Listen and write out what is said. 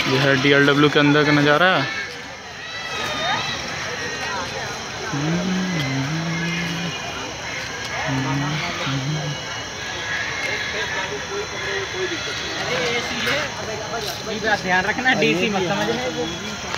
ये है DLW के अंदर का नज़ारा। ध्यान रखना, डीसी मत समझना।